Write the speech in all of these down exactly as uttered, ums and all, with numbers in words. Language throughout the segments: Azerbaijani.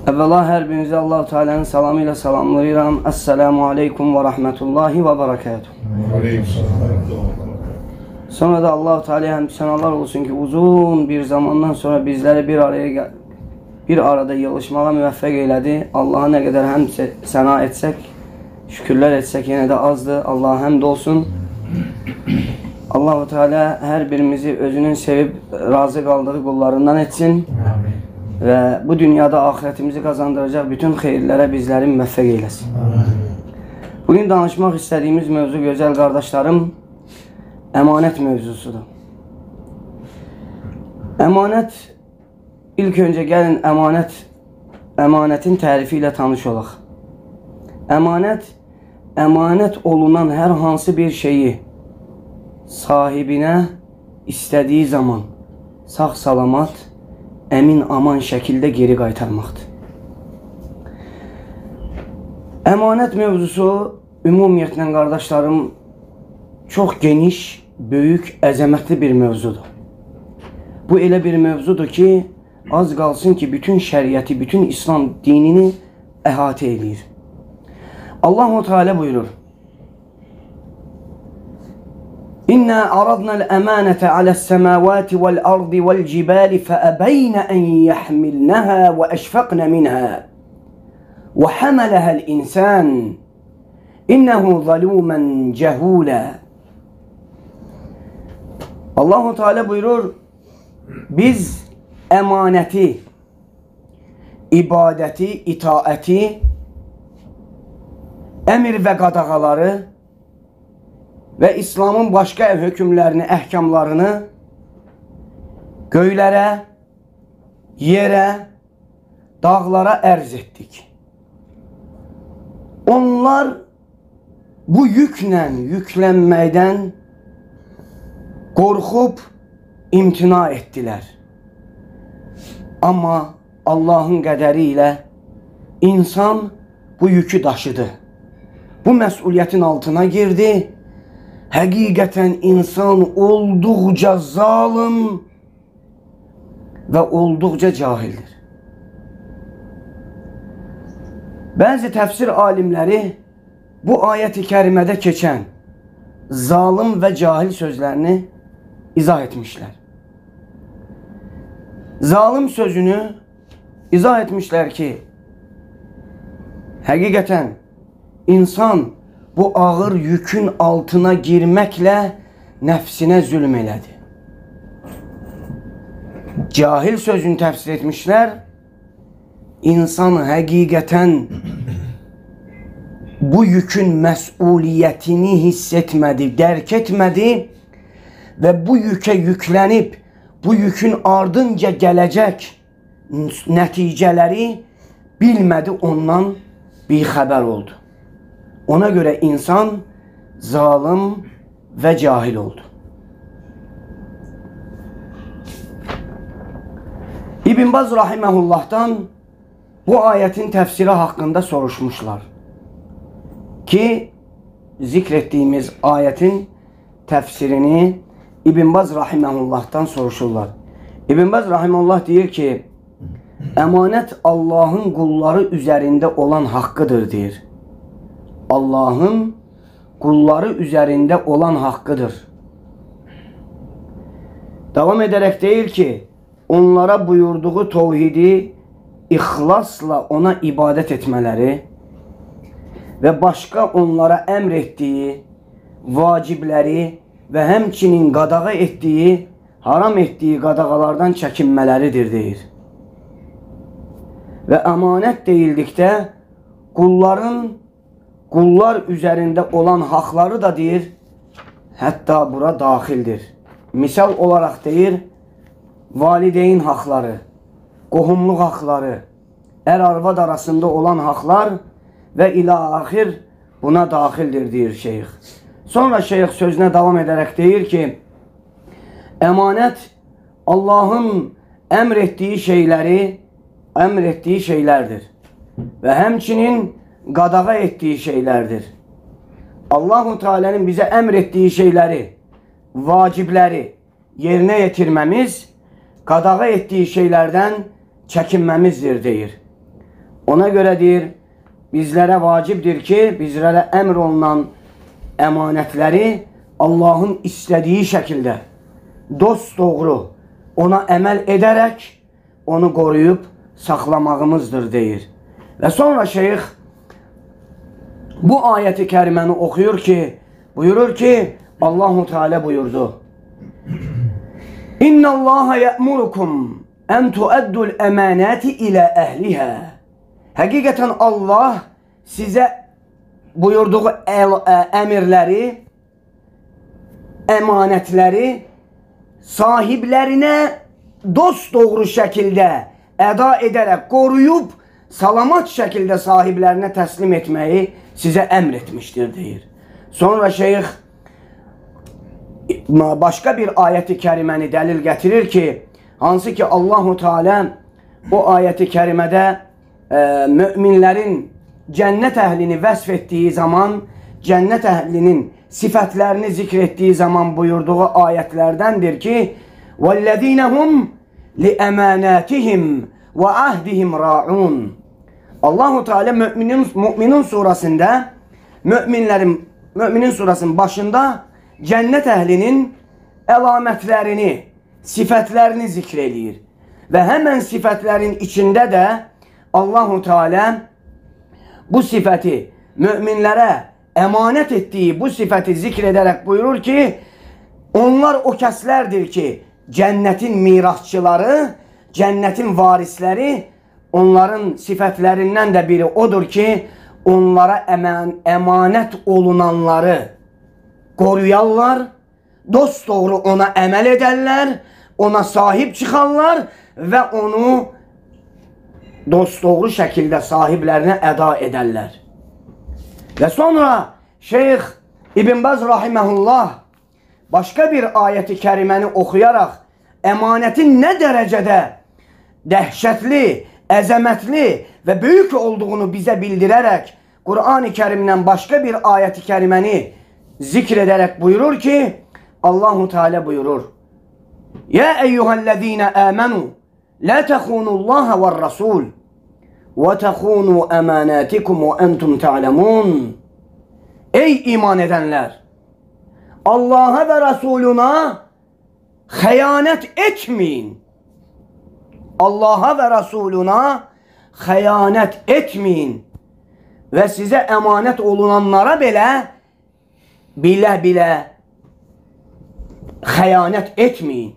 Evvela hər birinizi Allah-u Teala'nın salamı ilə salamlayıram. Esselamu Aleyküm və Rahmetullahi və Berekatuhu. Sonra da Allah-u Teala'ya həmd sənalar olsun ki, uzun bir zamandan sonra bizləri bir araya bir arada yığılışmağa müvəffəq elədi. Allah'a nə qədər həmd səna etsək, şükürlər etsək yenə də azdır. Allah'a həmd olsun. Allah-u Teala hər birimizi özünün sevib razı qaldığı qullarından etsin. Və bu dünyada ahirətimizi qazandıracaq bütün xeyirlərə bizləri müvəffəq eyləsin. Bugün danışmaq istədiyimiz mövzu, gözəl qardaşlarım, əmanət mövzusudur. Əmanət, ilk öncə gəlin əmanət, əmanətin tərifi ilə tanış olaq. Əmanət, əmanət olunan hər hansı bir şeyi sahibinə istədiyi zaman sağ-salamat, əmin aman şəkildə geri qaytarmaqdır. Əmanət mövzusu ümumiyyətlə qardaşlarım çox geniş, böyük, əzəmətli bir mövzudur. Bu elə bir mövzudur ki, az qalsın ki, bütün şəriəti, bütün İslam dinini əhatə edir. Allah-u Teala buyurur: İnna aradnal emanete alas semawati vel ardi vel cibali fe ebeyne en yahmilnaha ve eşfaqna minha ve hamalaha'l insan innehu zalumen cehula. Allah-u Teala buyurur, biz emaneti, ibadeti, itaati, emir ve qadağaları ve İslam'ın başka hükümlerini, əhkamlarını göylərə, yerə, dağlara ərz etdik. Onlar bu yüklə yüklənməkdən qorxub imtina etdilər. Amma Allah'ın qədəri ilə insan bu yükü daşıdı. Bu məsuliyyətin altına girdi. Həqiqətən insan olduqca zalim və olduqca cahildir. Bəzi təfsir alimləri bu ayət-i kərimədə keçən zalim və cahil sözlərini izah etmişlər. Zalim sözünü izah etmişlər ki, həqiqətən insan bu ağır yükün altına girməklə nəfsinə zülm elədi. Cahil sözünü təfsir etmişlər, insan həqiqətən bu yükün məsuliyyətini hiss etmədi, dərk etmədi və bu yükə yüklənib, bu yükün ardınca gələcək nəticələri bilmədi, ondan bixəbər oldu. Ona göre insan zalim ve cahil oldu. İbn Baz rahimehullah'tan bu ayetin tefsiri hakkında soruşmuşlar. Ki zikrettiğimiz ayetin tefsirini İbn Baz rahimehullah'tan soruşurlar. İbn Baz rahimehullah deyir ki, emanet Allah'ın kulları üzerinde olan hakkıdır deyir. Allah'ın kulları üzerinde olan hakkıdır. Devam ederek deyir ki, onlara buyurduğu tevhidi ihlasla ona ibadet etmeleri ve başka onlara emrettiği vacibleri ve hemçinin qadağa ettiği, haram ettiği qadağalardan çəkinməleridir deyir. Ve emanet deyildikdə kulların Kullar üzerinde olan hakları da deyir, hatta bura dahildir. Misal olarak deyir, valideyn hakları, qohumluq hakları, er-arvad arasında olan haklar ve ila ahir buna dahildir deyir şeyh. Sonra şeyh sözüne devam ederek deyir ki, emanet Allah'ın emrettiği şeyleri emrettiği şeylerdir. Ve hemçinin qadağa ettiği şeylerdir. Allah-u Teala'nın bize emrettiği şeyleri, vacibleri yerine yetirmemiz, qadağa ettiği şeylerden çəkinməmizdir deyir. Ona göredir, bizlere vacibdir ki, bizlere emr olunan emanetleri Allah'ın istediği şekilde dost doğru ona emel ederek onu koruyup saklamağımızdır deyir. Ve sonra şeyh bu ayeti kerimeni okuyor ki, buyurur ki Allahu Teala buyurdu. İnna Allaha ye'murukum en tu'addul emanati ila ehliha. Hakikaten Allah size buyurduğu emirleri, emanetleri sahiplerine dost doğru şekilde eda ederek koruyup salamat şekilde sahiplerine teslim etmeyi size emretmiştir deyir. Sonra şeyh başka bir ayeti kerimeni delil getirir ki, hansı ki Allahu Teala o ayeti kerimede e, müminlerin cennet ehlini vesfettiği zaman, cennet ehlinin sıfatlarını zikrettiği zaman buyurduğu ayetlerdendir ki وَالَّذ۪ينَ هُمْ لِأَمَانَاتِهِمْ وَعَهْدِهِمْ رَاعُونَ. Allahu Teala Müminin, Müminin surasında, müminlerin, Müminin surasının başında cennet ehlinin elametlerini, sıfatlarını zikrediyor. Ve hemen sıfatların içinde de Allahu Teala bu sıfatı müminlere emanet ettiği bu sıfatı zikrederek buyurur ki onlar o keslerdir ki cennetin mirasçıları, cennetin varisleri, onların sıfatlerinden de biri odur ki onlara eman, emanet olunanları koruyarlar, dosdoğru ona emel ederler, ona sahip çıkarlar ve onu dosdoğru şekilde sahiplerine eda ederler. Ve sonra Şeyh İbn Baz rahimehullah başka bir ayeti kerimeni okuyarak emanetin ne derecede dehşetli, ezametli ve büyük olduğunu bize bildirerek Kur'an-ı Kerim'den başka bir ayeti kerimeni zikrederek buyurur ki Allahu Teala buyurur. Ya eyyühellezine amenu la tehunullaha ve rasul ve tehunu emanatikum ve entum ta'lemun. Ey iman edenler! Allah'a ve Resuluna hıyanet etmeyin. Allah'a ve Resuluna hıyanet etmeyin. Ve size emanet olunanlara bile bile bile hıyanet etmeyin.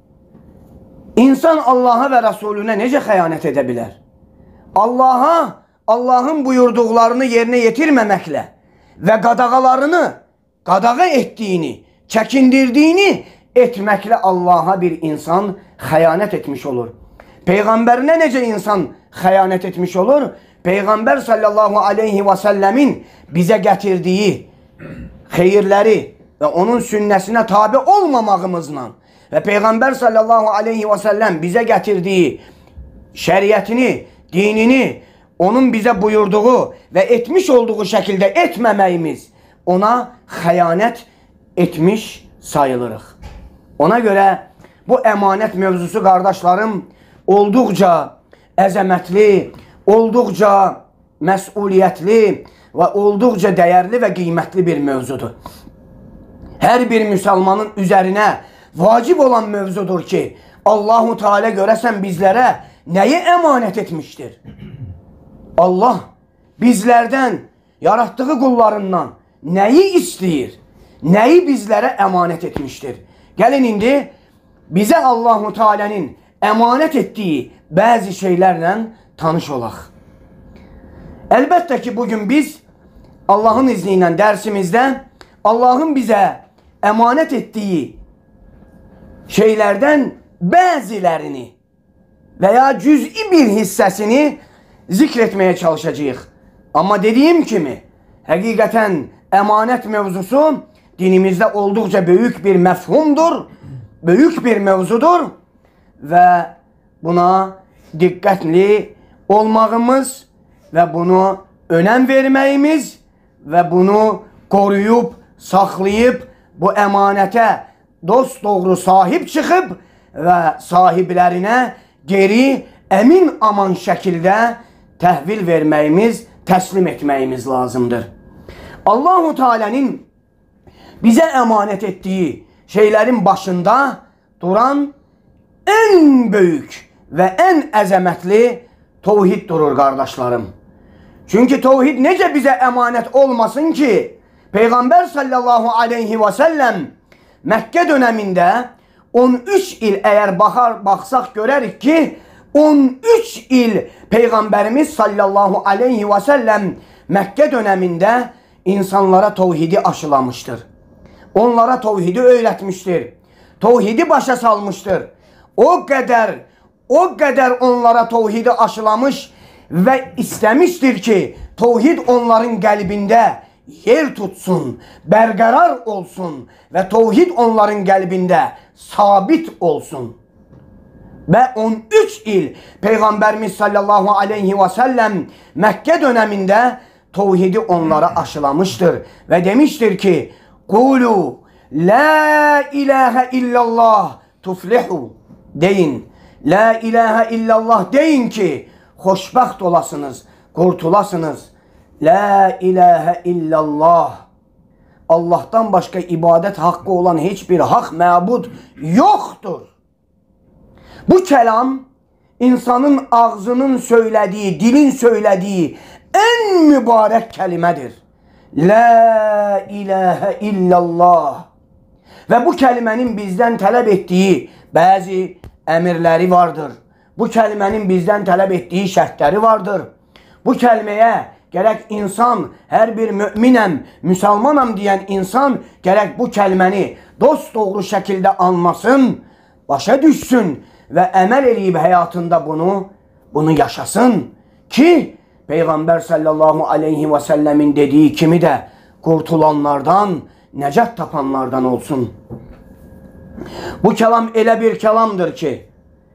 İnsan Allah'a ve Resulüne nece hıyanet edebilir? Allah'a, Allah'ın buyurduklarını yerine getirmemekle ve qadağalarını qadağa ettiğini, çekindirdiğini etmekle Allah'a bir insan hıyanet etmiş olur. Peygamberine nece insan hıyanet etmiş olur? Peygamber sallallahu aleyhi ve sellemin bize getirdiği hayırları ve onun sünnesine tabi olmamağımızla ve Peygamber sallallahu aleyhi ve sellem bize getirdiği şeriatini, dinini, onun bize buyurduğu ve etmiş olduğu şekilde etmemeyimiz ona hıyanet etmiş sayılırız. Ona göre bu emanet mevzusu kardeşlerim oldukça ezametli, oldukça mesuliyetli ve oldukça değerli ve kıymetli bir mevzudur. Her bir Müslümanın üzerine vacip olan mevzudur ki Allahu Teala göresen bizlere neyi emanet etmiştir? Allah bizlerden yarattığı kullarından neyi istiyor? Neyi bizlere emanet etmiştir? Gelin indi bize Allahu Teala'nın emanet ettiği bazı şeylerle tanış olaq. Elbette ki bugün biz Allah'ın izniyle dersimizde Allah'ın bize emanet ettiği şeylerden bazılarını veya cüz'i bir hissesini zikretmeye çalışacağız. Ama dediğim gibi hakikaten emanet mevzusu dinimizde oldukça büyük bir mefhumdur, büyük bir mevzudur ve buna dikkatli olmağımız ve bunu önem vermeyimiz ve bunu koruyup, saklayıp bu emanete dosdoğru sahip çıkıp ve sahiplerine geri emin aman şekilde təhvil verməyimiz, təslim etməyimiz lazımdır. Allahu Teala'nın bize emanet ettiği şeylerin başında duran en büyük ve en əzəmətli tevhid durur kardeşlerim. Çünkü tevhid nece bize emanet olmasın ki Peygamber sallallahu aleyhi ve sellem Mekke döneminde on üç il eğer bakar baksak görərik ki on üç il Peygamberimiz sallallahu aleyhi ve sellem Mekke döneminde insanlara tevhidi aşılamıştır. Onlara tevhidi öğretmiştir. Tevhidi başa salmıştır. O kadar, o kadar onlara tevhidi aşılamış ve istemiştir ki tevhid onların kalbinde yer tutsun, berqərar olsun ve tevhid onların kalbinde sabit olsun. Ve on üç il Peygamberimiz sallallahu aleyhi ve sellem Mekke döneminde tevhidi onlara aşılamıştır ve demiştir ki Kulu la ilahe illallah tuflihu deyin. La ilahe illallah deyin ki hoşbaxt olasınız, kurtulasınız. La ilahe illallah. Allah'tan başka ibadet hakkı olan hiçbir hak mabud yoktur. Bu kelam insanın ağzının söylediği, dilin söylediği en mübarek kelimedir. La ilahe illallah. Ve bu kelimenin bizden talep ettiği bazı emirleri vardır. Bu kelimenin bizden talep ettiği şartları vardır. Bu kelimeye gerek insan, her bir müminem, Müslümanam diyen insan gerek bu kelimeni dost doğru şekilde anlasın, başa düşsün ve emel edip hayatında bunu bunu yaşasın ki Peygamber sallallahu aleyhi ve sellemin dediği kimi de kurtulanlardan, necat tapanlardan olsun. Bu kelam elə bir kelamdır ki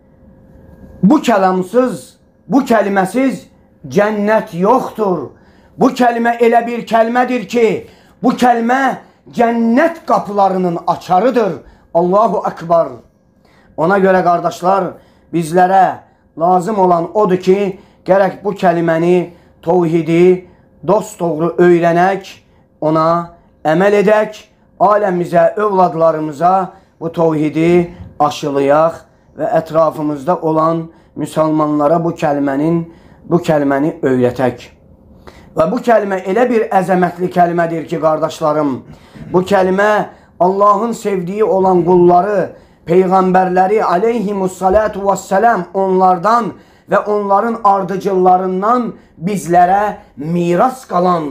bu kelamsız, bu kelimesiz cennet yoktur. Bu kelime elə bir kelimedir ki bu kelime cennet kapılarının açarıdır. Allahu Ekber. Ona göre kardeşler bizlere lazım olan odur ki gerek bu kelimeni, tevhidi dosdoğru öğrenek, ona emel edek, alemimize, evladlarımıza bu tevhidi aşılayak ve etrafımızda olan Müslümanlara bu kelimenin, bu kelimeni öğretek. Ve bu kelime elə bir əzəmətli kelimedir ki kardeşlerim, bu kelime Allah'ın sevdiği olan kulları, peygamberleri aleyhimussalatu vesselam onlardan ve onların ardıcıllarından bizlere miras kalan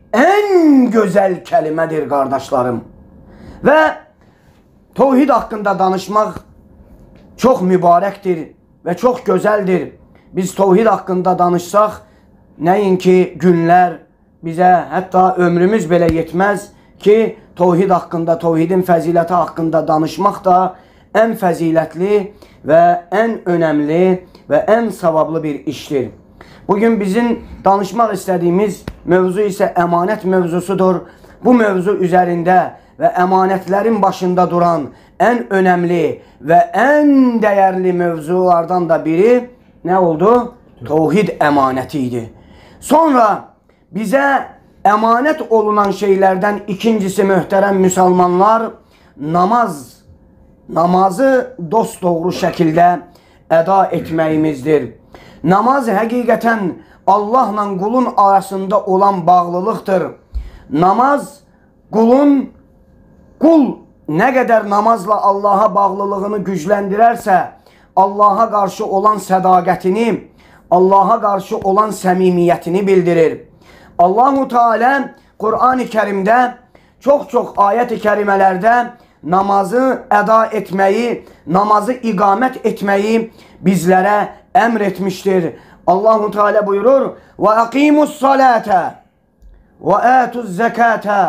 en güzel kelimedir kardeşlerim. Ve tevhid hakkında danışmak çok mübarektir ve çok güzeldir. Biz tevhid hakkında danışsak neyinki günler bize hatta ömrümüz bile yetmez ki tevhid hakkında, tevhidin fəziləti hakkında danışmak da en fəzilətli ve en önemli ve en savablı bir iştir. Bugün bizim danışmak istediğimiz mevzu ise emanet mevzusudur. Bu mevzu üzerinde ve emanetlerin başında duran en önemli ve en değerli mevzulardan da biri ne oldu? Tevhid emanetiydi. Sonra bize emanet olunan şeylerden ikincisi muhterem Müslümanlar namaz. Namazı dosdoğru şekilde eda etməyimizdir. Namaz həqiqətən Allahla kulun arasında olan bağlılıktır. Namaz kulun, kul ne kadar namazla Allah'a bağlılığını gücləndirərsə, Allah'a karşı olan sədaqətini, Allah'a karşı olan səmimiyyətini bildirir. Allahu Teala Kur'an-ı Kerim'de çok çok ayet-i kerimelerde namazı eda etmeyi, namazı ikamet etmeyi bizlere emretmiştir. Allahu Teala buyurur: "Ve akimus salate ve atuz zekate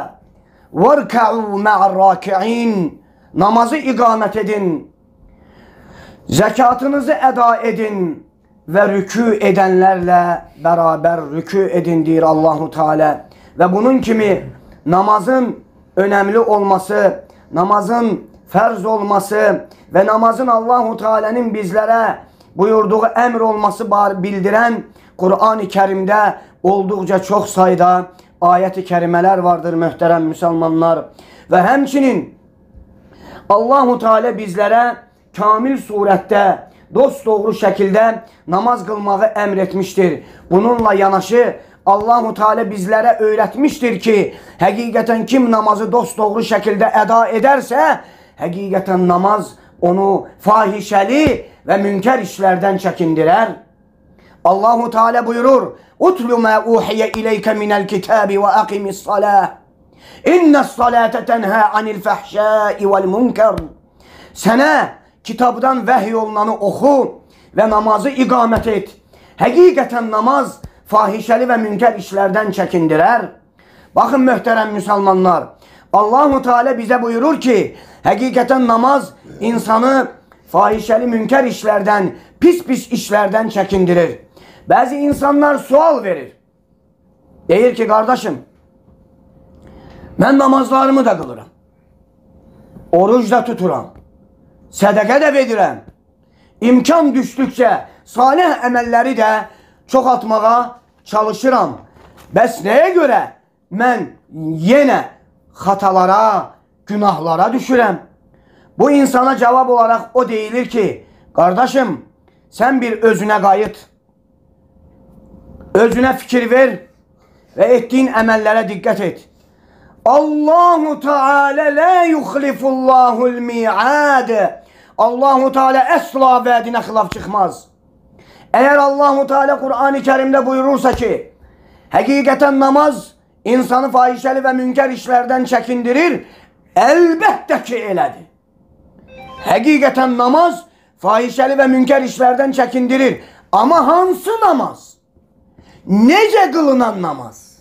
verka'u ma'ar raki'in." Namazı ikamet edin, zekatınızı eda edin ve rükû edenlerle beraber rükû edin diyor Allahu Teala. Ve bunun kimi namazın önemli olması, namazın ferz olması ve namazın Allahu Teala'nın bizlere buyurduğu emr olması bildiren Kur'an-ı Kerim'de oldukça çok sayıda ayet-i kerimeler vardır muhterem Müslümanlar. Ve hemçinin Allahu Teala bizlere kamil surette dosdoğru şekilde namaz kılmayı emretmiştir. Bununla yanaşı Allahu Teala bizlere öğretmiştir ki hakikaten kim namazı dosdoğru şekilde eda ederse hakikaten namaz onu fahişeli ve münker işlerden çekindirer. Allahu Teala buyurur: "Utlu ma uhiye ileyke minel kitabi ve akimis salah. İnne's salate tenha anil fahşai vel munker." Sana kitaptan vahiy olunanı oku ve namazı ikamet et. Hakikaten namaz fahişeli ve münker işlerden çekindirer. Bakın muhterem Müslümanlar, Allahu Teala bize buyurur ki hakikaten namaz insanı fahişeli münker işlerden, pis pis işlerden çekindirir. Bazı insanlar sual verir. Deyir ki kardeşim, ben namazlarımı da kılırım. Oruç da tuturam. Sedeke de verirem. İmkan düştükçe salih emelleri de çok atmağa çalışıram. Bəs neye göre ben yine hatalara, günahlara düşürem? Bu insana cevap olarak o deyilir ki, kardeşim sen bir özüne gayet, özüne fikir ver ve ettiğin emellere dikkat et. Allahu Teala la yuhlifullahul mi'ad. Allahu Teala asla vaadine hilaf çıkmaz. Eğer Allahu Teala Kur'an-ı Kerim'de buyurursa ki hakikaten namaz insanı fahişeli ve münker işlerden çekindirir, elbette ki elədir. Hakikaten namaz fahişeli ve münker işlerden çekindirir. Ama hansı namaz? Nece kılınan namaz?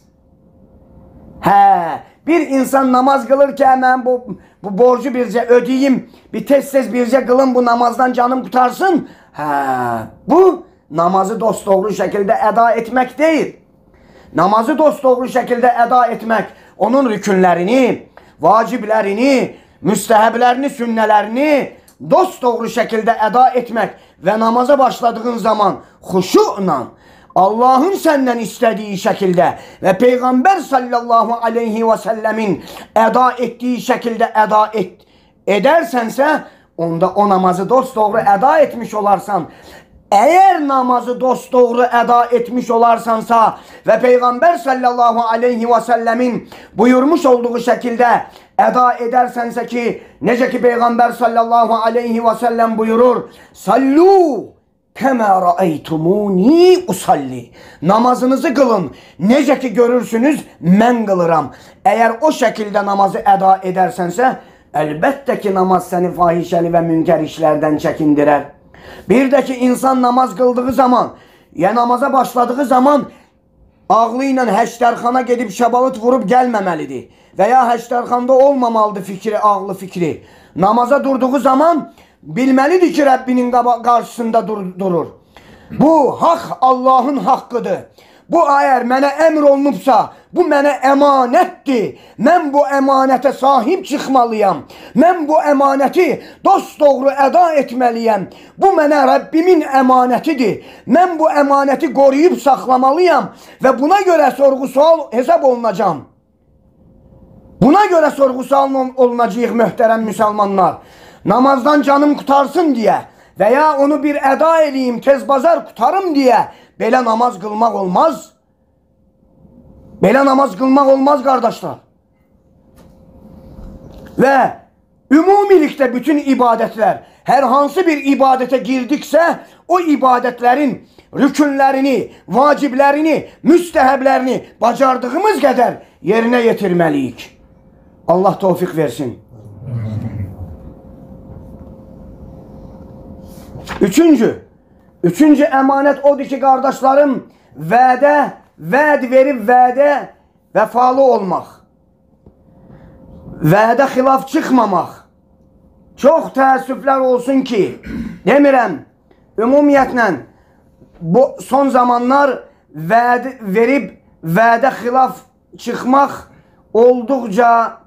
He, bir insan namaz kılır ki hemen bu, bu borcu birce ödeyeyim, bir tez tez birce kılın, bu namazdan canım kurtarsın. He, bu namazı dosdoğru şekilde eda etmek değil. Namazı dosdoğru şekilde eda etmek, onun rükünlerini, vaciblerini, müsteheblerini, sünnelerini dosdoğru şekilde eda etmek ve namaza başladığın zaman huşuyla, Allah'ın senden istediği şekilde ve Peygamber sallallahu aleyhi ve sellemin eda ettiği şekilde eda et, edersense onda o namazı dosdoğru eda etmiş olarsan. Eğer namazı dosdoğru eda etmiş olarsansa ve Peygamber sallallahu aleyhi ve sellemin buyurmuş olduğu şekilde eda edersense ki nece ki Peygamber sallallahu aleyhi ve sellem buyurur: "Sallu kema ra'aytumuni usalli." Namazınızı kılın. Nece ki görürsünüz men kılıram. Eğer o şekilde namazı eda edersense elbette ki namaz seni fahişeli ve münker işlerden çekindirer. Bir de ki insan namaz kıldığı zaman, ya namaza başladığı zaman ağlıyla heşterxana gedib şabalıt vurup gelmemelidir. Veya heşterxanda olmamalıdır fikri, ağlı fikri. Namaza durduğu zaman bilmelidir ki Rabbinin karşısında dur, durur. Bu hak Allah'ın hakkıdır. Bu eğer mənə emr olunubsa, bu mənə emanettir. Mən bu emanete sahip çıkmalıyam. Mən bu emaneti dosdoğru eda etmeliyim. Bu mənə Rabbimin emanetidir. Mən bu emaneti koruyup saklamalıyam. Ve buna göre sorgu sual hesap olunacağım. Buna göre sorgu sual olunacağıq mühterem Müslümanlar. Namazdan canım kurtarsın diye veya onu bir eda edeyim, tez bazar kurtarım diye böyle namaz kılmak olmaz. Böyle namaz kılmak olmaz kardeşler. Ve ümumilikte bütün ibadetler, herhansı bir ibadete girdikse o ibadetlerin rükünlerini, vaciblerini, müsteheblerini bacardığımız kadar yerine getirmeliyik. Allah tevfik versin. Üçüncü, üçüncü emanet odur ki kardeşlerim, vədə, vəd verib vədə vefalı olmaq. Vədə xilaf çıxmamaq. Çox təəssüflər olsun ki, demirəm, ümumiyyətlə bu son zamanlar vəd verib vədə xilaf çıxmaq olduqca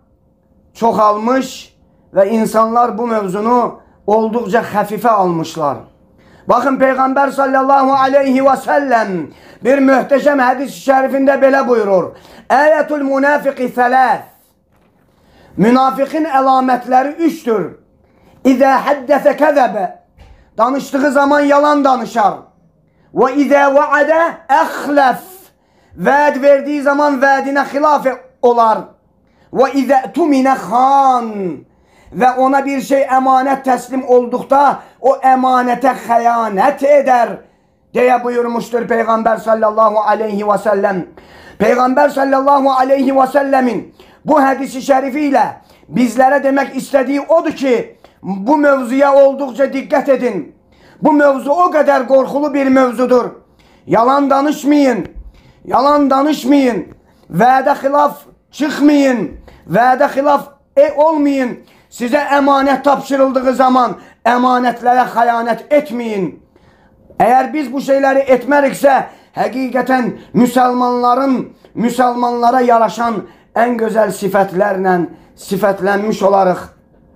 çoxalmış ve insanlar bu mevzunu oldukça hafife almışlar. Bakın Peygamber sallallahu aleyhi ve sellem bir muhteşem hadis-i şerifinde böyle buyurur. Ayetul münafiki selâs. Münafıkın alametleri üçtür. İzâ haddese kezebe. Danıştığı zaman yalan danışar. Ve izâ vaade ehlef. Vaad verdiği zaman vaadine hilaf olar. Ve izâ tumine khan. Ve ona bir şey emanet teslim oldukta o emanete hıyanet eder diye buyurmuştur Peygamber sallallahu aleyhi ve sellem. Peygamber sallallahu aleyhi ve sellemin bu hadisi şerifiyle bizlere demek istediği odur ki bu mevzuya oldukça dikkat edin. Bu mevzu o kadar korkulu bir mevzudur. Yalan danışmayın. Yalan danışmayın. Vaade hilaf çıkmayın. Vaade hilaf e olmayın. Size emanet tapşırıldığı zaman emanetlere hıyanet etmeyin. Eğer biz bu şeyleri etmerikse hakikaten Müslümanların Müslümanlara yaraşan en güzel sıfatlarla sıfatlanmış olarak.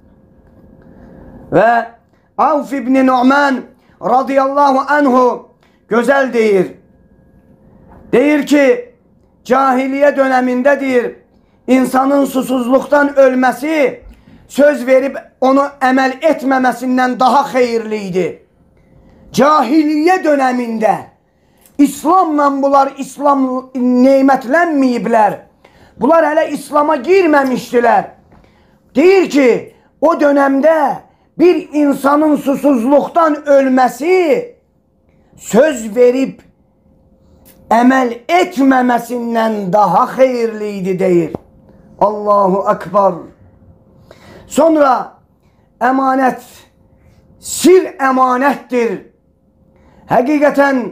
Ve Avf ibn Nu'man radıyallahu anhu güzel deyir. Deyir ki cahiliye dönemindedir. İnsanın susuzluktan ölmesi söz verip onu emel etmemesinden daha hayırlıydı. Cahiliye döneminde İslam'la bunlar İslam nimetlenmeyibler. Bunlar hele İslam'a girmemiştiler. Deyir ki o dönemde bir insanın susuzluktan ölmesi söz verip emel etmemesinden daha hayırlıydı deyir. Allahu Ekber. Sonra emanet, sir emanettir. Hakikaten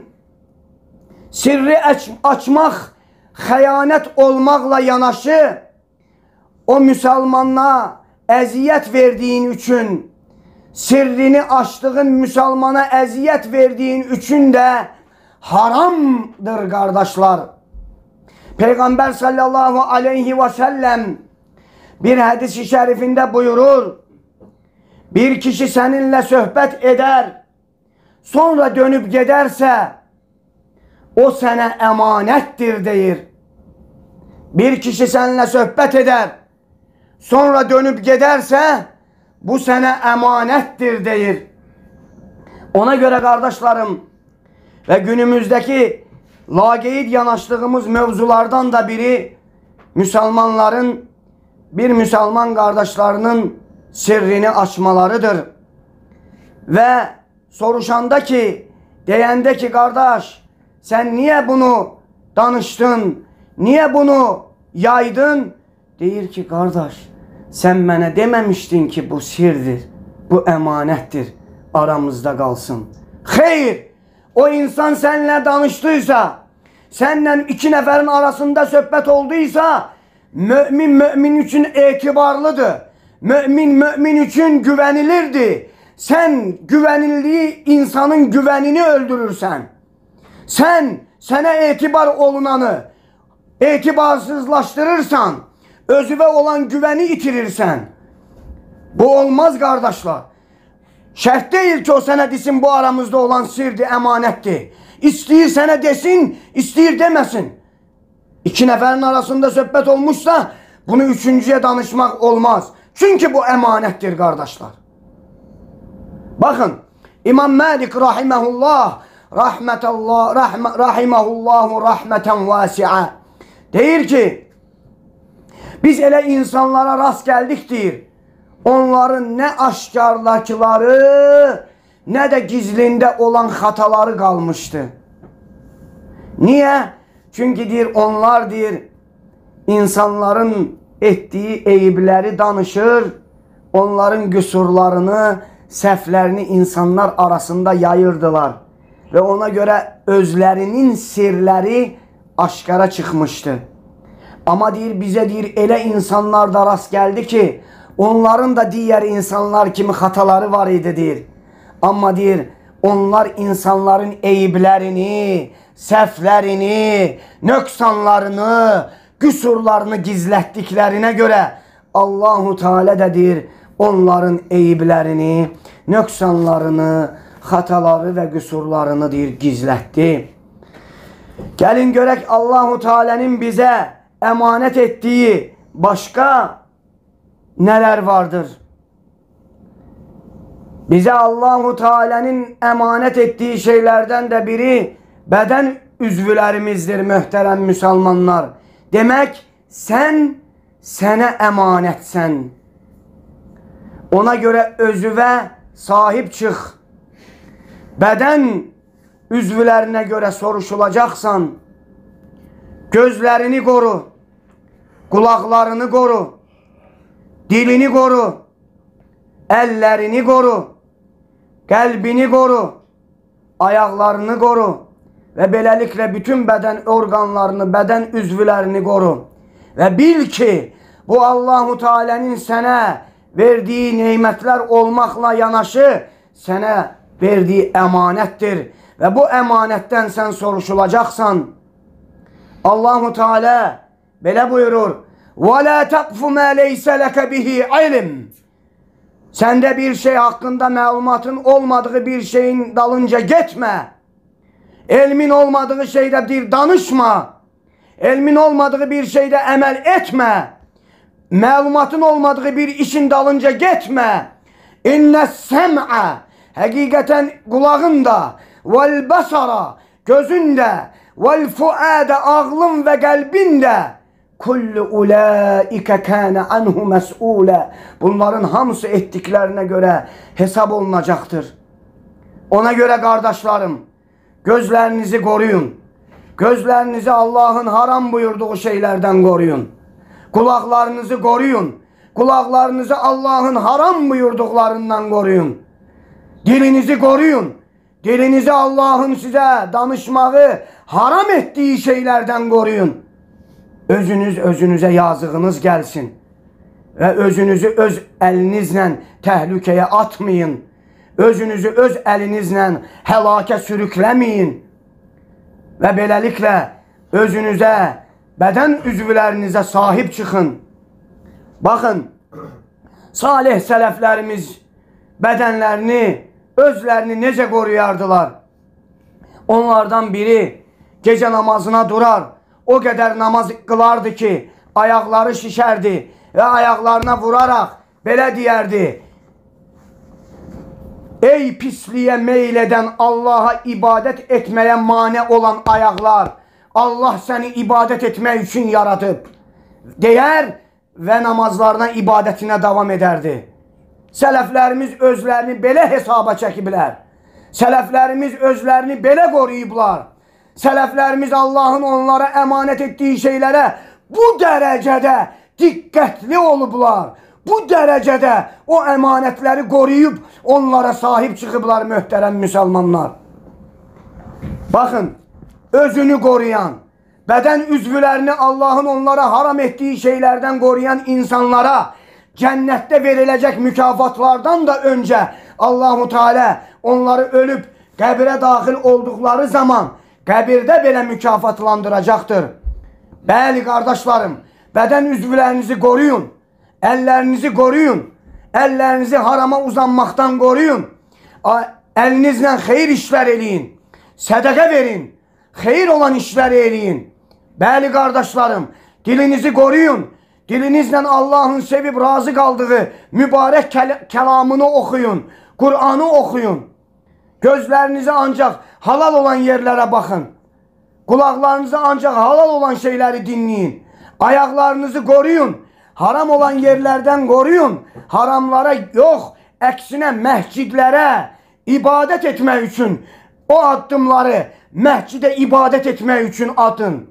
sirri aç, açmak, hıyanet olmakla yanaşı, o Müslümanlığa eziyet verdiğin için, sirrini açtığın Müslümana eziyet verdiğin için de haramdır kardeşler. Peygamber sallallahu aleyhi ve sellem bir hadis-i şerifinde buyurur. Bir kişi seninle sohbet eder, sonra dönüp giderse o sana emanettir deyir. Bir kişi seninle sohbet eder, sonra dönüp giderse bu sana emanettir deyir. Ona göre kardeşlerim ve günümüzdeki lageyit yanaştığımız mevzulardan da biri Müslümanların bir Müslüman kardeşlerinin sirrini açmalarıdır. Ve soruşanda ki, deyende ki kardeş sen niye bunu danıştın, niye bunu yaydın? Deyir ki kardeş sen bana dememiştin ki bu sirdir, bu emanettir, aramızda kalsın. Hayır, o insan seninle danıştıysa, seninle iki neferin arasında sohbet olduysa, mümin mümin için itibarlıdır. Mümin mümin için güvenilirdi. Sen güvenildiği insanın güvenini öldürürsen, sen sana itibar olunanı itibarsızlaştırırsan, özüve olan güveni itirirsen, bu olmaz kardeşler. Şart değil ki o sana desin bu aramızda olan sirdi, emanetti. İsteyir sana desin, isteyir demesin. İki neferin arasında sohbet olmuşsa bunu üçüncüye danışmak olmaz. Çünkü bu emanettir kardeşler. Bakın İmam Malik rahimehullah rahmetallah rahme, rahimehullahu rahmeten vasi'a deyir ki biz ele insanlara rast geldik deyir. Onların ne aşkardakileri ne de gizlinde olan hataları kalmıştı. Niye? Çünkü deyir onlar deyir insanların ettiği eyibleri danışır, onların küsurlarını, səhvlərini insanlar arasında yayırdılar. Ve ona göre özlerinin sirleri aşkara çıkmıştı. Ama deyir bize deyir ele insanlar da rast geldi ki onların da diğer insanlar kimi hataları var idi deyir. Ama deyir onlar insanların eyiblerini, səhvlərini, nöksanlarını, küsurlarını gizlətdiklerine göre Allahu Teala da deyir onların eyiblerini, nöksanlarını, xataları və qüsurlarını deyir, gizlətdi. Gəlin görək Allahu Teala'nın bizə əmanət etdiyi başqa nələr vardır? Bizə Allahu Teala'nın əmanət etdiyi şeylərdən də biri bədən üzvlərimizdir, möhtərəm müsəlmanlar. Demək, sən sənə əmanətsən. Ona görə özüvə sahib çıx. Bədən üzvlərinə görə soruşulacaqsan. Gözlərini qoru, qulaqlarını qoru, dilini qoru, əllərini qoru, qəlbini qoru, ayaqlarını qoru və beləliklə bütün bədən orqanlarını, bədən üzvlərini qoru. Və bil ki, bu Allahu Teala'nın sənə verdiyi neymətlər olmaqla yanaşı sənə verdiyi əmanətdir. Və bu əmanətdən sən soruşulacaqsan. Allahu Teala belə buyurur: وَلَا تَقْفُ مَا لَيْسَ لَكَ بِهِ عِلْمٍ. Səndə bir şey haqqında məlumatın olmadığı bir şeyin dalınca getmə. Elmin olmadığı şeydə bir danışma. Elmin olmadığı bir şeydə əməl etmə. Məlumatın olmadığı bir işin dalınca getmə. İnnə səm'ə, həqiqətən qulağında, vəl basara, gözündə, vəl fuədə, ağlın və qəlbində, kullu ulaikə kənə anhu məs'ulə. Bunların hamısı etdiklərinə görə hesab olunacaqdır. Ona görə qardaşlarım, gözlərinizi qoruyun. Gözlərinizi Allah'ın haram buyurduğu şeylərdən qoruyun. Kulaqlarınızı koruyun. Kulaklarınızı Allah'ın haram buyurduklarından koruyun. Dilinizi koruyun. Dilinizi Allah'ın size danışmağı haram ettiği şeylerden koruyun. Özünüz özünüze yazığınız gelsin. Ve özünüzü öz elinizle tehlikeye atmayın. Özünüzü öz elinizle helake sürüklemeyin. Ve beləliklə özünüze, beden üzvlərinize sahip çıkın. Bakın, salih sələflərimiz bedenlerini, özlerini necə koruyardılar? Onlardan biri gece namazına durar. O kadar namaz kılardı ki ayakları şişerdi ve ayaklarına vurarak belə diyerdi: ey pisliğe meyleden, Allah'a ibadet etmeye mane olan ayaklar, Allah seni ibadet etmek için yaratıp deyər ve namazlarına, ibadetine devam ederdi. Sələflərimiz özlərini belə hesaba çəkiblər. Sələflərimiz özlərini belə qoruyublar. Sələflərimiz Allah'ın onlara emanet ettiği şeylere bu derecede dikkatli olublar. Bu derecede o emanetleri koruyup onlara sahip çıkıblar möhtərəm müsəlmanlar. Bakın, özünü koruyan, beden üzvlərini Allah'ın onlara haram ettiği şeylerden koruyan insanlara cennette verilecek mükafatlardan da önce Allahu Teala onları ölüp kabire dahil oldukları zaman kabirde belə mükafatlandıracaktır. Bəli kardeşlerim, beden üzvlərinizi koruyun. Ellerinizi koruyun. Ellerinizi harama uzanmaktan koruyun. Elinizle hayır işler eləyin. Sədəqə verin. Hayır olan işleri eləyin. Bəli kardeşlerim, dilinizi koruyun. Dilinizle Allah'ın sevip razı kaldığı mübarek kel kelamını okuyun. Kur'an'ı okuyun. Gözlerinizi ancak halal olan yerlere bakın. Kulaklarınızı ancak halal olan şeyleri dinleyin. Ayaklarınızı koruyun. Haram olan yerlerden koruyun. Haramlara yok. Eksine mescidlere ibadet etmek için o adımları mescide ibadet etmek için atın.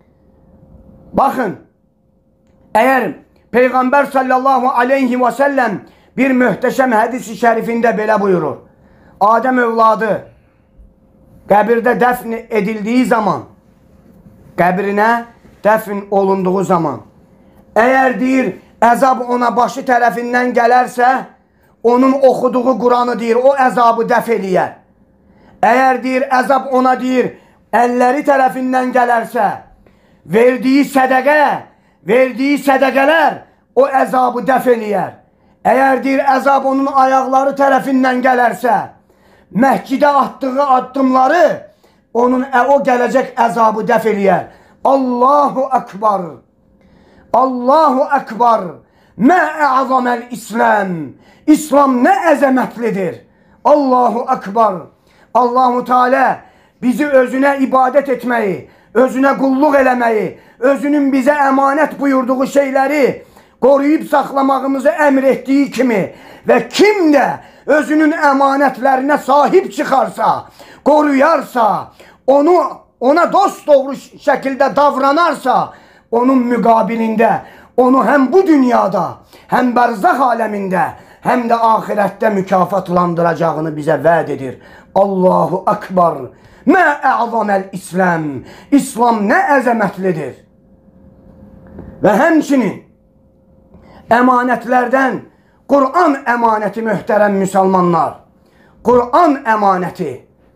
Bakın, eğer Peygamber sallallahu aleyhi ve sellem bir mühteşem hadis-i şerifinde belə buyurur: Adem evladı kabirde defn edildiği zaman, kabrine defn olunduğu zaman, eğer deyir əzab ona başı tərəfindən gələrsə, onun oxuduğu Kur'an'ı deyir o əzabı dəf eləyər. Eğer deyir əzab ona deyir əlləri tərəfindən gələrsə, verdiği sədəqə, verdiği sədəqələr o əzabı dəf eləyər. Eğer deyir əzab onun ayaqları tərəfindən gələrsə, Məhcidə atdığı addımları onun o gələcək əzabı dəf eləyər. Allahu Ekber. Allahu Ekber. Mə ə'zaməl İslam. İslam nə əzəmətlidir. Allahu Ekber. Allahu Teala bizi özünə ibadət etməyi, özünə qulluq eləməyi, özünün bizə əmanət buyurduğu şeyləri qoruyub saxlamağımızı əmr etdiyi kimi və kim də özünün əmanətlərinə sahib çıxarsa, qoruyarsa, onu ona dost doğru şəkildə davranarsa, onun müqabilində onu həm bu dünyada, həm bərzəx aləmində, həm də ahirətdə mükafatlandıracağını bizə vəd edir. Allahu Ekber. Mə ə'zaməl İslam. İslam nə əzəmətlidir. Və həmçinin əmanətlərdən Kur'an əmanəti möhtərəm müsəlmanlar. Kur'an əmanəti.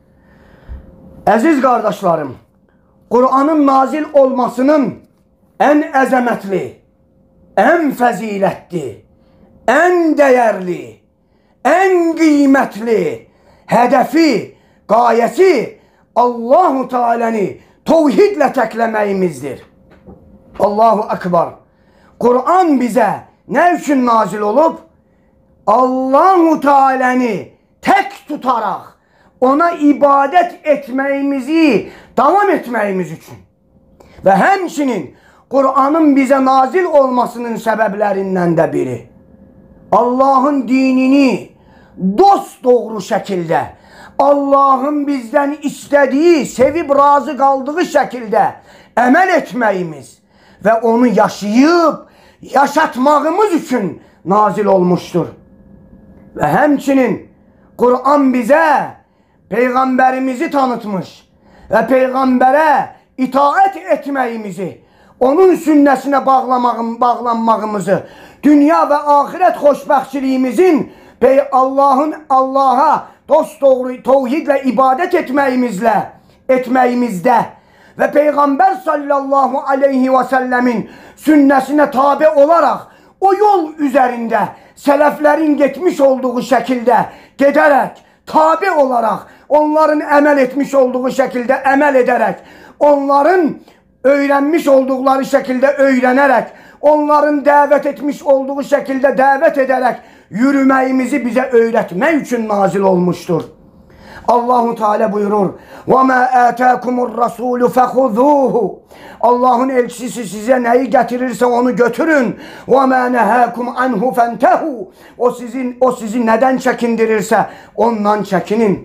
Əziz qardaşlarım, Kur'anın nazil olmasının ən əzəmətli, ən fəzilətli, ən dəyərli, ən qiymətli hədəfi, qayəsi Allahu Teala'nı tevhidlə təkləməyimizdir. Allahu Ekber. Kur'an bizə nə üçün nazil olub? Allahu Teala'nı tək tutaraq ona ibadət etməyimizi davam etməyimiz üçün. Və həmçinin Kur'anın bizə nazil olmasının səbəblərindən də biri, Allah'ın dinini dost doğru şəkildə, Allah'ın bizdən istədiyi, sevib razı qaldığı şəkildə əməl etməyimiz və onu yaşayıb yaşatmağımız üçün nazil olmuşdur. Və həmçinin Kur'an bizə Peyğəmbərimizi tanıtmış və Peyğəmbərə itaət etməyimizi, onun sünnəsinə bağlanmağımızı, dünya və ahirət xoşbəxtçiliyimizin Allah'ın Allah'a dost doğru tevhidlə ibadət etməyimizlə, etməyimizdə və Peyğəmbər sallallahu aleyhi və səlləmin sünnəsinə tabi olaraq o yol üzərində sələflərin getmiş olduğu şəkildə gedərək, tabi olaraq, onların əməl etmiş olduğu şəkildə əməl edərək, onların öyrənmiş olduqları şəkildə öyrənərək, onların dəvət etmiş olduğu şəkildə dəvət edərək yürüməyimizi bizə öyrətmək üçün nazil olmuşdur. Allahu Teala buyurur: وَمَا آتَاكُمُ الرَّسُولُ فَخُذُوهُ. Allah'ın elçisi sizə nəyi gətirirsə onu götürün. وَمَا نَهَاكُمْ عَنْهُ فَانْتَهُ. O sizin o sizi nədən çəkindirirsə ondan çəkinin.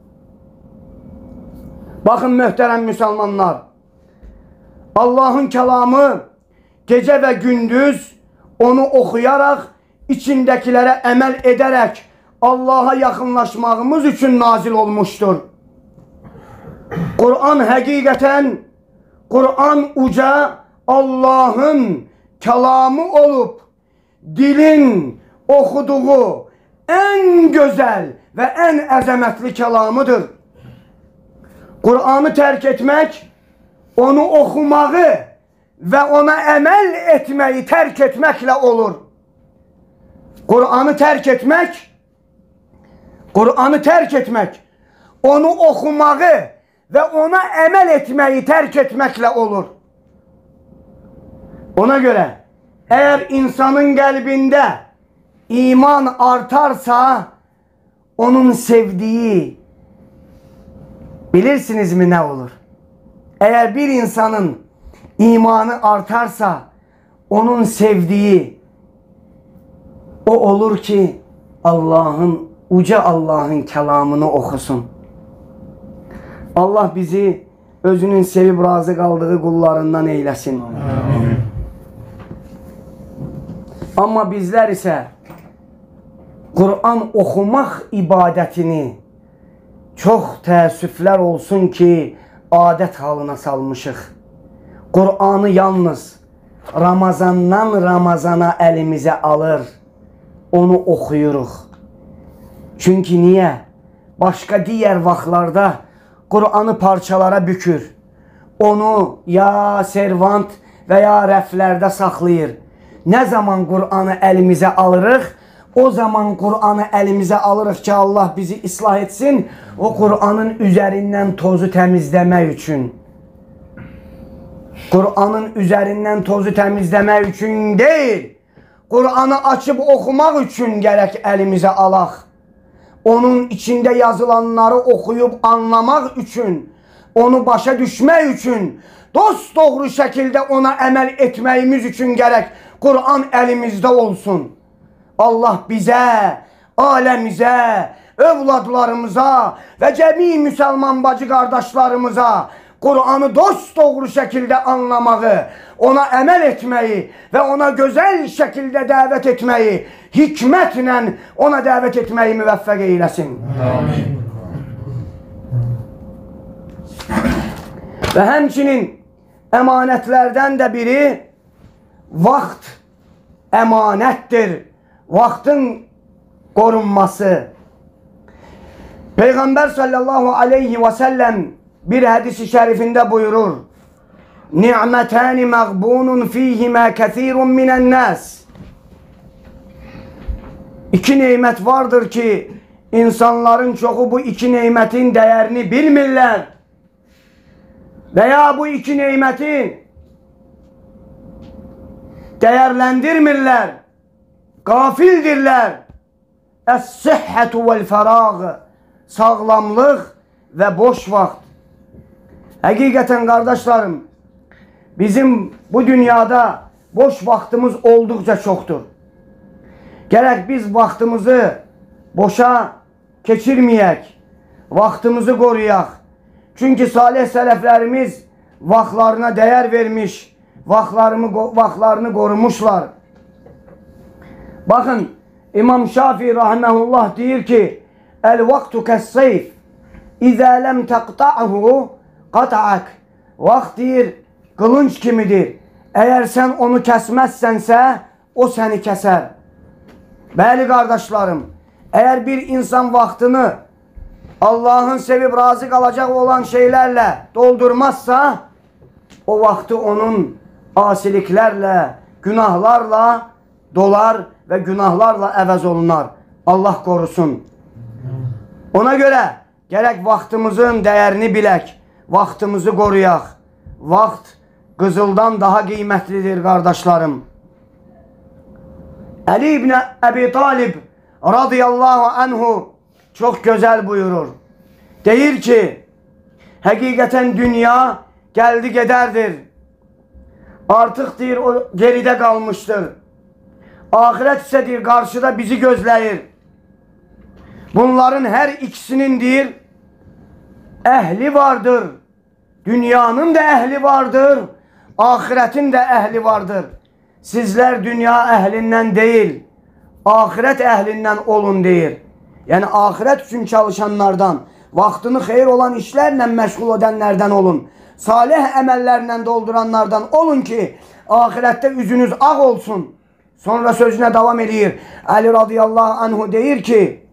Baxın möhtərəm müsəlmanlar, Allah'ın kəlamı gecə və gündüz onu oxuyaraq, içindəkilərə əməl edərək Allah'a yaxınlaşmağımız üçün nazil olmuşdur. Kur'an həqiqətən, Kur'an uca Allah'ın kəlamı olub, dilin oxuduğu ən gözəl və ən əzəmətli kəlamıdır. Kur'an'ı tərk etmək, onu oxumağı və ona əməl etməyi tərk etməklə olur. Kur'an'ı tərk etmək, Kur'an'ı tərk etmək, onu oxumağı və ona əməl etməyi tərk etməklə olur. Ona görə, əgər insanın qəlbində iman artarsa, onun sevdiyi, bilirsinizmi nə olur? Əgər bir insanın imanı artarsa, onun sevdiyi o olur ki, Allah'ın, uca Allah'ın kəlamını oxusun. Allah bizi özünün sevib razı qaldığı qullarından eyləsin. Amin. Amma bizlər isə Kur'an oxumaq ibadətini çox təəssüflər olsun ki, adət halına salmışıq. Kur'an'ı yalnız Ramazandan Ramazana əlimizə alır, onu oxuyuruq. Çünki niyə? Başqa digər vaxtlarda Kur'an'ı parçalara bükür. Onu ya servant və ya rəflərdə saxlayır. Nə zaman Kur'an'ı əlimizə alırıq, O zaman Kur'an'ı elimize alırıq ki Allah bizi ıslah etsin. O Kur'an'ın üzerinden tozu temizlemek için. Kur'an'ın üzerinden tozu temizlemek için değil. Kur'an'ı açıp okumak için gerek elimize alaq. Onun içinde yazılanları okuyup anlamak için, onu başa düşmek için, dosdoğru şekilde ona emel etmeyimiz için gerek Kur'an elimizde olsun. Allah bize, alemize, evladlarımıza ve cemi Müslüman bacı kardeşlerimize Kur'an'ı dosdoğru şekilde anlamağı, ona emel etmeyi ve ona güzel şekilde davet etmeyi, hikmetle ona davet etmeyi müveffek eylesin. Amin. Ve hemçinin emanetlerden de biri vakt emanettir. Vaktin korunması. Peygamber sallallahu aleyhi ve sellem bir hadis-i şerifinde buyurur. Ni'metani mağbunun fihima kethirun minen nas. İki nimet vardır ki insanların çoğu bu iki nimetin değerini bilmirler. Veya bu iki nimeti değerlendirmirler. Gafildirler. Es-sihhatu vel-ferag. Sağlamlık ve boş vakit. Hakikaten kardeşlerim, bizim bu dünyada boş vaktimiz oldukça çoktur. Gerek biz vaktimizi boşa geçirmeyek, vaktimizi koruyak. Çünkü salih seleflerimiz vaktlarına değer vermiş, vaktlarını, vaktlarını korumuşlar. Bakın İmam Şafii rahmetullah diyor ki el vaktu kesseyf izâ lem teqta'hu qat'ak. Vakt diyor kılınç kimidir. Eğer sen onu kesmezsense o seni keser. Bəli kardeşlerim, eğer bir insan vaktini Allah'ın sevip razı kalacak olan şeylerle doldurmazsa o vakti onun asiliklerle, günahlarla dolar ve günahlarla evaz olunar. Allah korusun. Ona göre gerek vaktimizin değerini bilek, vaktimizi koruyak. Vakt kızıldan daha kıymetlidir kardeşlerim. Ali İbni Ebi Talib radıyallahu anhu çok güzel buyurur. Deyir ki hakikaten dünya geldi giderdir. Artık dir o geride kalmıştır. Ahiret ise dir karşıda bizi gözleyir. Bunların her ikisinin dir ehli vardır. Dünyanın da ehli vardır. Ahiretin de ehli vardır. Sizler dünya ehlinden değil, ahiret ehlinden olun deyir. Yani ahiret için çalışanlardan, vaktini hayır olan işlerle meşgul edenlerden olun. Salih emellerle dolduranlardan olun ki ahirette yüzünüz ak olsun. Sonra sözüne devam ediyor. Ali radıyallahu anhu deyir ki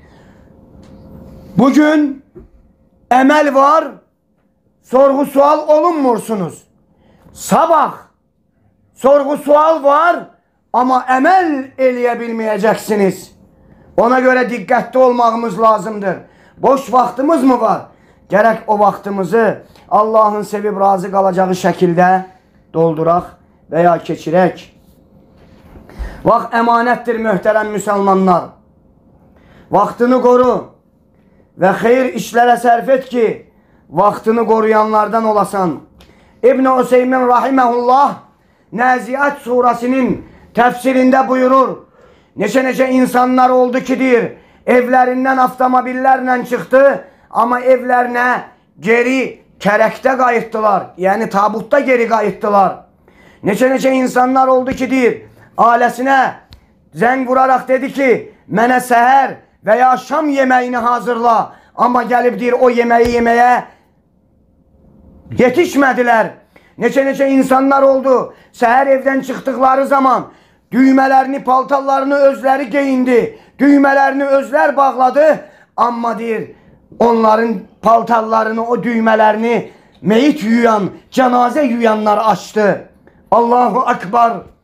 bugün emel var, sorgu sual olunmursunuz. Sabah sorgu sual var ama emel eleyebilmeyeceksiniz. Ona göre dikkatli olmamız lazımdır. Boş vaktimiz mi var? Gerek o vaktimizi Allah'ın sevip razı kalacağı şekilde doldurak veya geçirek. Vakt emanettir muhterem Müslümanlar. Vaktini koru ve hayır işlere sarf et ki vaktini koruyanlardan olasan. İbn-i Hüseyin rahimehullah Naziat suresinin tefsirinde buyurur. Neçe neçe insanlar oldu ki dir, evlerinden avtomobillerle çıktı ama evlerine geri kerekte kayıttılar. Yani tabutta geri kayıttılar. Neçe neçe insanlar oldu ki dir, ailesine zeng vurarak dedi ki mene seher veya şam yemeğini hazırla. Ama gelip dir o yemeği yemeye yetişmediler. Neçe neçe insanlar oldu. Seher evden çıktıkları zaman düğmelerini, paltallarını özleri giyindi. Düğmelerini özler bağladı. Ama dir onların paltallarını, o düğmelerini meyit yuyan, cenaze yuyanlar açtı. Allahu Ekber.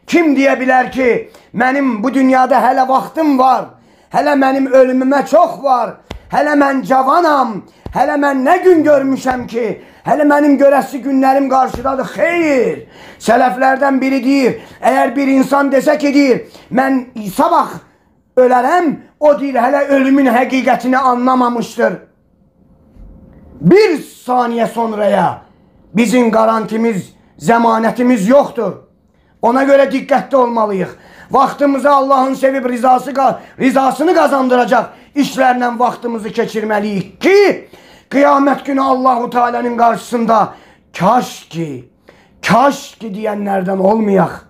Kim diyebilir ki benim bu dünyada hele vaxtım var, hele benim ölümüme çok var, hele ben cavanam, hele ben ne gün görmüşəm ki, hele benim görəsi günlerim karşıdadır. Hayır. Seleflerden biri deyir, eğer bir insan dese ki deyir, ben sabah ölərəm, o deyir hele ölümün həqiqətini anlamamıştır. Bir saniye sonraya bizim garantimiz, zemanetimiz yoktur. Ona göre dikkatli olmalıyız. Vaktimizi Allah'ın sevip rızası, rızasını kazandıracak işlerle vaktimizi geçirmeliyiz ki kıyamet günü Allahu Teala'nın karşısında kaş ki, kaş ki diyenlerden olmayak.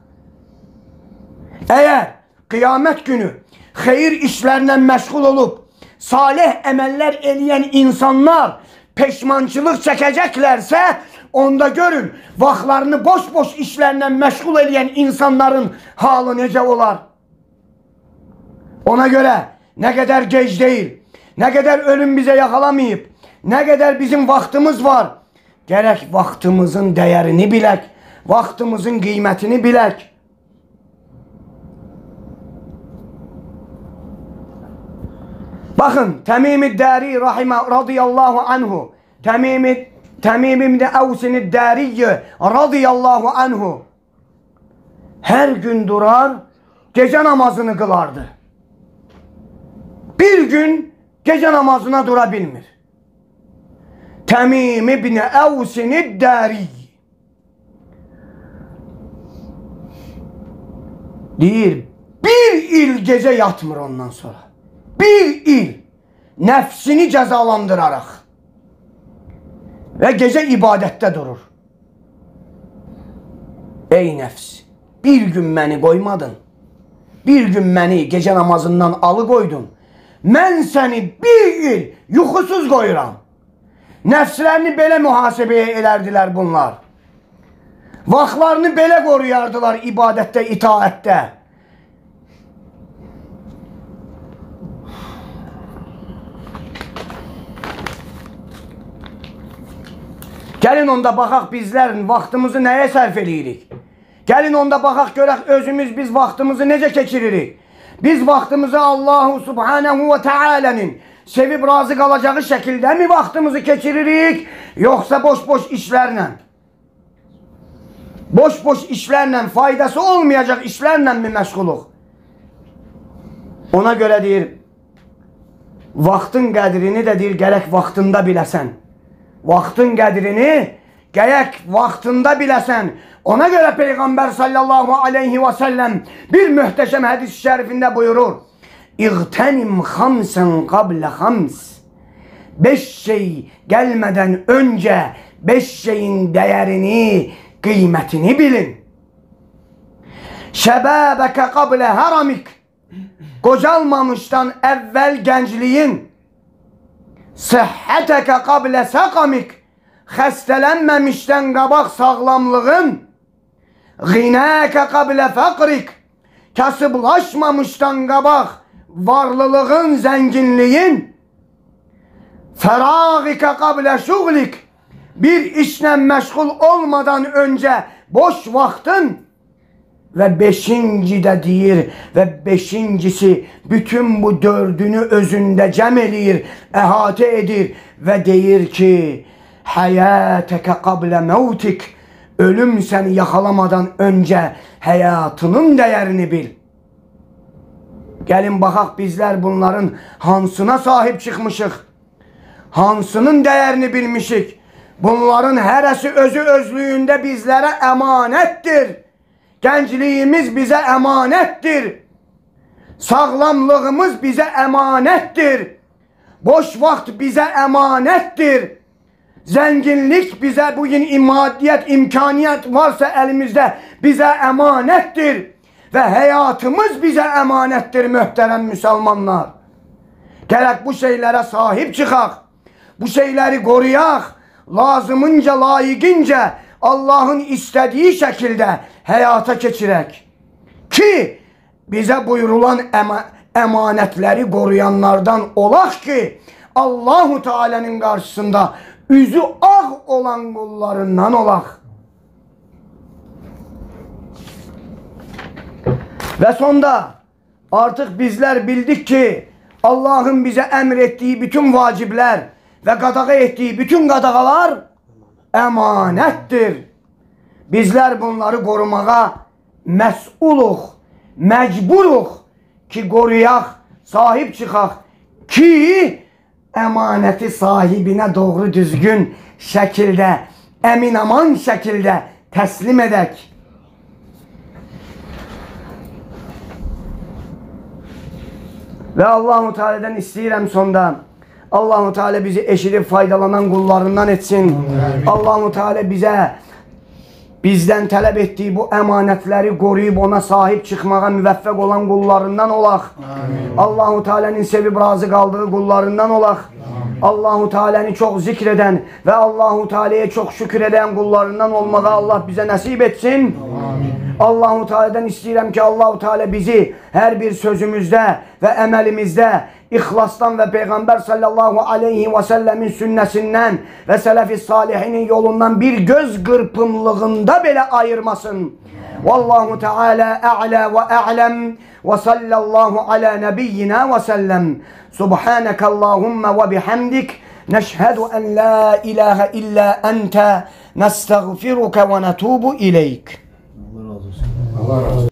Eğer kıyamet günü hayır işlerle meşgul olup salih emeller eleyen insanlar peşmançılık çekeceklerse onda görün vaxtlarını boş boş işlerle meşgul eleyen insanların halı nece olar. Ona göre ne kadar geç değil, ne kadar ölüm bize yakalamayıp, ne kadar bizim vaktimiz var. Gerek vaktimizin değerini bilek, vaktimizin kıymetini bilek. Bakın Temim-i Dari rahime radıyallahu anhu, Temim-i Temim ibn Evs-i Dari radıyallahu anhu her gün durar gece namazını kılardı. Bir gün gece namazına durabilmir. Temim ibn Evs-i Dari deyir bir il gece yatmır ondan sonra. Bir il nefsini cezalandırarak ve gece ibadette durur. Ey nefs, bir gün beni koymadın, bir gün beni gece namazından alıkoydun. Ben seni bir il yuxusuz koyuram. Nefslerini belə muhasebeye elerdiler bunlar. Vaxtlarını belə koruyardılar ibadette, itaette. Gelin onda baxaq bizlerin vaxtımızı neye sərf edirik? Gelin onda baxaq görək özümüz biz vaxtımızı necə keçiririk? Biz vaxtımızı Allahu Subhanahu ve Teala'nın sevib razı qalacağı şekilde mi vaxtımızı keçiririk? Yoksa boş boş işlerle? Boş boş işlerle, faydası olmayacak işlerle mi məşğuluq? Ona göre deyir, vaxtın qədrini də deyir, gərək vaxtında biləsən. Vaxtın qədrini gərək vaxtında biləsən. Ona göre Peygamber sallallahu aleyhi ve sellem bir mühteşem hadis-i şerifinde buyurur. İğtenim hamsen kable hams. Beş şey gelmeden önce beş şeyin değerini, kıymetini bilin. Şebabeke kable haramik. Kocalmamıştan evvel gençliğin. Sıhhateke kable sakamik. Xəstələnməmişdən qabaq sağlamlığın. Ghinâke kable fakrik. Kasıblaşmamışdan qabaq varlılığın, zenginliğin. Ferâgike kable şuglik. Bir işle meşgul olmadan önce boş vaxtın. Ve beşinci de deyir ve beşincisi bütün bu dördünü özünde cem eləyir, ehate edir ve deyir ki hayâteke kable mevtik. Ölüm seni yakalamadan önce hayatının değerini bil. Gelin baxaq bizler bunların hansına sahip çıkmışıq. Hansının değerini bilmişik. Bunların heresi özü özlüğünde bizlere emanettir. Gençliğimiz bize emanettir. Sağlamlığımız bize emanettir. Boş vakit bize emanettir. Zenginlik bize bugün maddiyet, imkaniyet varsa elimizde bize emanettir. Ve hayatımız bize emanettir muhterem Müslümanlar. Gerek bu şeylere sahip çıkak. Bu şeyleri koruyak. Lazımınca, layıkınca Allah'ın istediği şekilde hayata geçirek. Ki bize buyurulan ema emanetleri koruyanlardan olak ki Allahu Teala'nın karşısında yüzü ağ olan kullarından olak. Ve sonda artık bizler bildik ki Allah'ın bize emrettiği bütün vacibler ve qadağa ettiği bütün qadağalar emanettir. Bizler bunları korumağa məsulluq, məcburuq ki qoruyaq, sahip çıxaq ki emaneti sahibine doğru düzgün şekilde, emin aman şekilde teslim edek. Ve Allah-u Teala'dan istəyirəm sonda Allah-u Teala bizi eşidip faydalanan kullarından etsin. Allah-u Teala bize bizden talep ettiği bu emanetleri koruyup ona sahip çıkmaya müveffek olan kullarından olaq. Allah-u Teala'nın sevip razı kaldığı kullarından olaq. Allah-u Teala'nı çok zikreden ve Allah-u Teala'ya çok şükür eden kullarından olmağa Allah bize nasip etsin. Allah-u Teala'dan istəyirəm ki Allah-u Teala bizi her bir sözümüzde ve emelimizde İhlastan ve Peygamber sallallahu aleyhi ve sellemin sünnesinden ve selefi salihinin yolundan bir göz kırpımlığında bile ayırmasın. Vallahu Teala a'la ve a'lem ve sallallahu ala nebiyyina ve sellem. Subhaneke Allahumma ve bihamdik. Neşhedü en la ilahe illa ente nestağfiruke ve netubu ileyk. Allah razı olsun. Allah razı olsun.